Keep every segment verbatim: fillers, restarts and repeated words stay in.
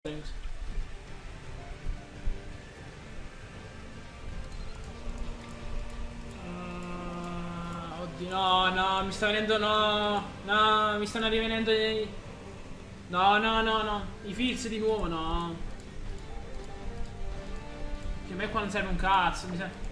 Oddio, no, no, mi sta venendo, no, no, mi stanno rivenendo i... No, no, no, no, i Fizz di nuovo, no. Che a me qua non serve un cazzo, mi serve...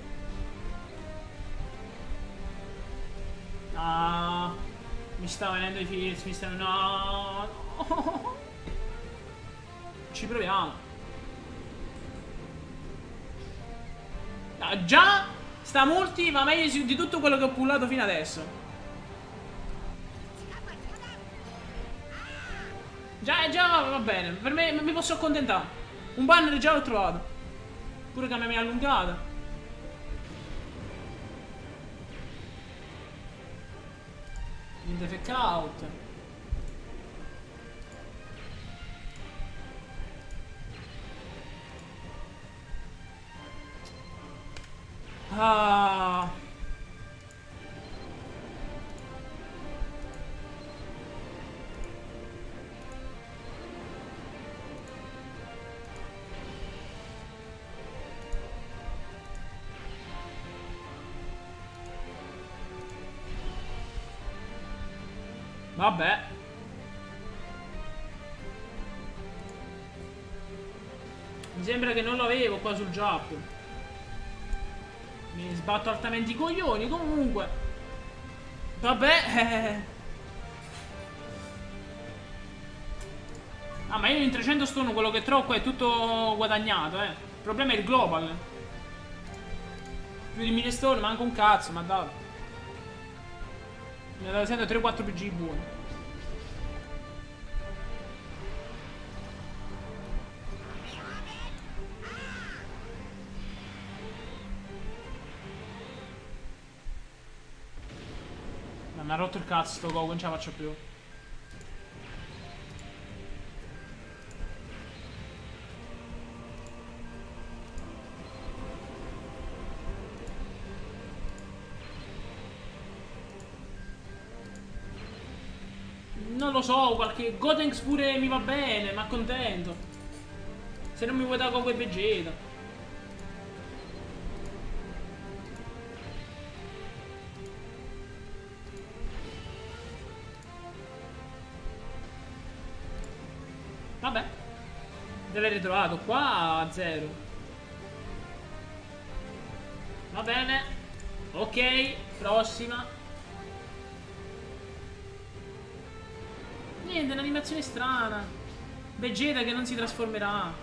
No, mi sta venendo i Fizz, mi sta... No, no. Ci proviamo. No, già sta multi va meglio di tutto quello che ho pullato fino adesso. Già, già va bene. Per me mi posso accontentare. Un banner già l'ho trovato. Pure che a me mi è allungata. Niente fake out. Ah. Vabbè. Mi sembra che non lo avevo qua sul Giappo. Mi sbatto altamente i coglioni, comunque. Vabbè. Ah, ma io in trecento stone quello che trovo qua è tutto guadagnato, eh. Il problema è il global. Più di mille stone, manca un cazzo, ma dai. Mi ha dato sempre tre quattro P G buoni. Ma mi ha rotto il cazzo sto go, non ce la faccio più. Non lo so, qualche Gotenks pure mi va bene, ma contento. Se non mi vuoi dare Goku e Vegeta. Vabbè. Deve aver ritrovato qua a zero. Va bene. Ok, prossima. Niente, un'animazione strana. Vegeta che non si trasformerà.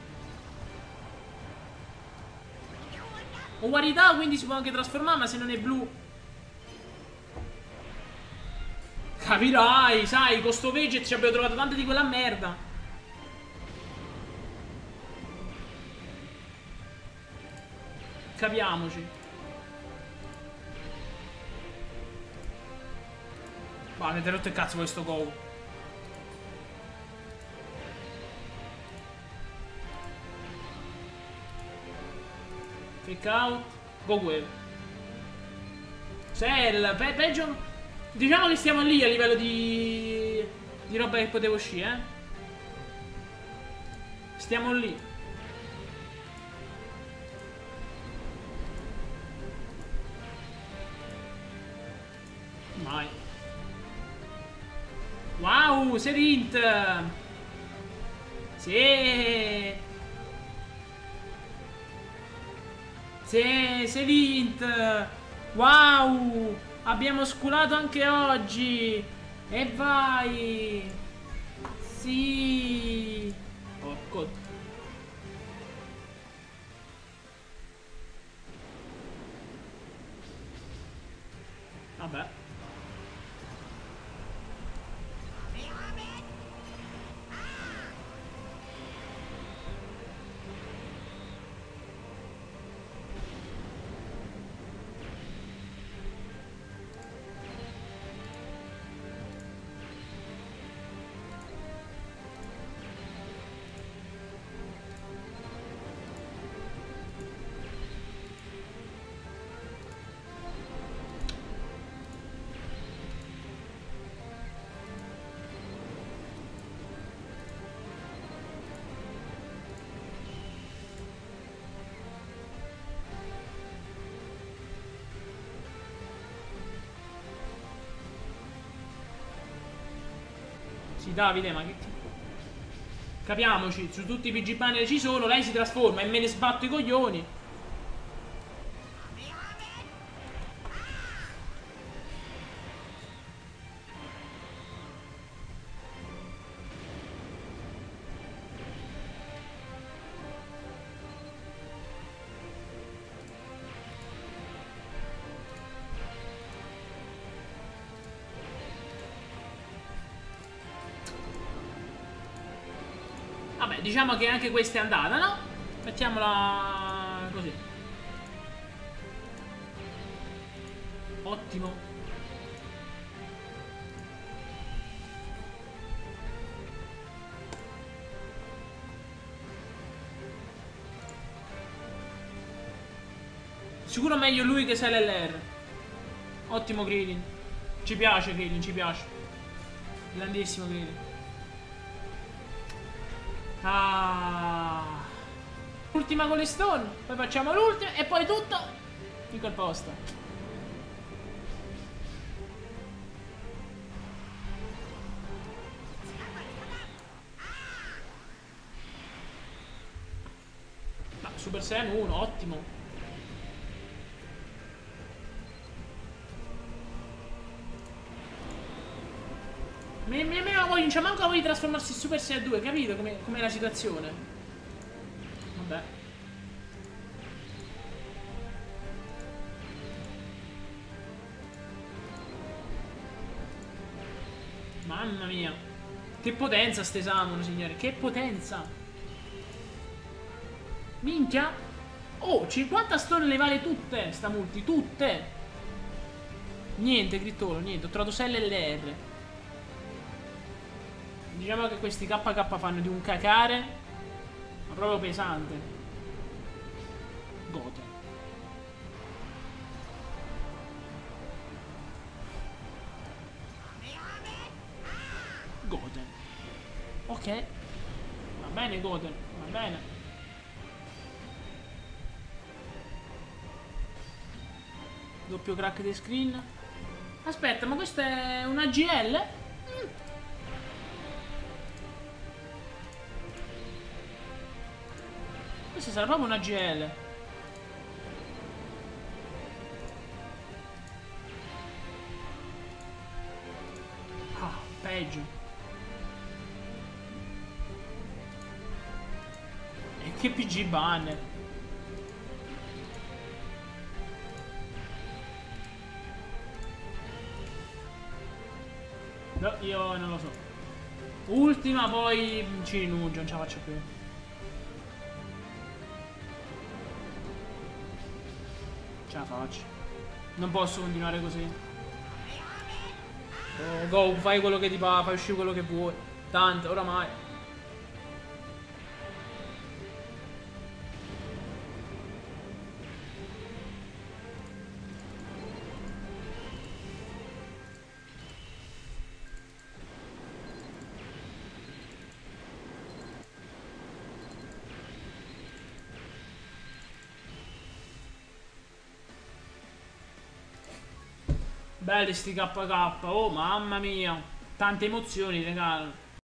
Ugualità, quindi si può anche trasformare, ma se non è blu. Capirai, sai, con sto Veget ci abbiamo trovato tante di quella merda. Capiamoci. Va, avete rotto il cazzo questo Goku. Fake out. Goku. Cell, pe peggio. Diciamo che stiamo lì a livello di di roba che potevo uscire, eh. Stiamo lì. Mai. Wow, Serint. Sì. Sì, Serint. Wow. Abbiamo sculato anche oggi. E vai. Sì. Porco. Vabbè. Sì, Davide, ma che... Capiamoci, su tutti i P G banner ci sono, lei si trasforma e me ne sbatto i coglioni. Vabbè, diciamo che anche questa è andata, no? Mettiamola così. Ottimo. Sicuro meglio lui che S L L R. Ottimo Krillin. Ci piace Krillin, ci piace. Grandissimo Krillin. Ah. Ultima con le stone. Poi facciamo l'ultima e poi tutto in quel posto. Ma Super Saiyan uno, ottimo. Mi, mi, mi voglio, non c'è manco la voglia di trasformarsi in Super Saiyan due, capito com'è com la situazione? Vabbè. Mamma mia. Che potenza ste Samon, signore, che potenza. Minchia. Oh, cinquanta stone le vale tutte, sta multi, tutte. Niente, Crittolo, niente, ho trovato S L L R. Diciamo che questi K K fanno di un cacare, ma proprio pesante. Goten. Goten. Ok. Va bene Goten, va bene. Doppio crack di screen. Aspetta, ma questa è una G L? Mm. Questa sarà proprio una G L. Ah, peggio. E che P G banner. No, io non lo so. Ultima, poi ci rinuncio, non ce la faccio più. Ce la faccio. Non posso continuare così. Oh, go, fai quello che ti fa, fai uscire quello che vuoi. Tanto, oramai. Belli sti K K, oh mamma mia. Tante emozioni, regalo.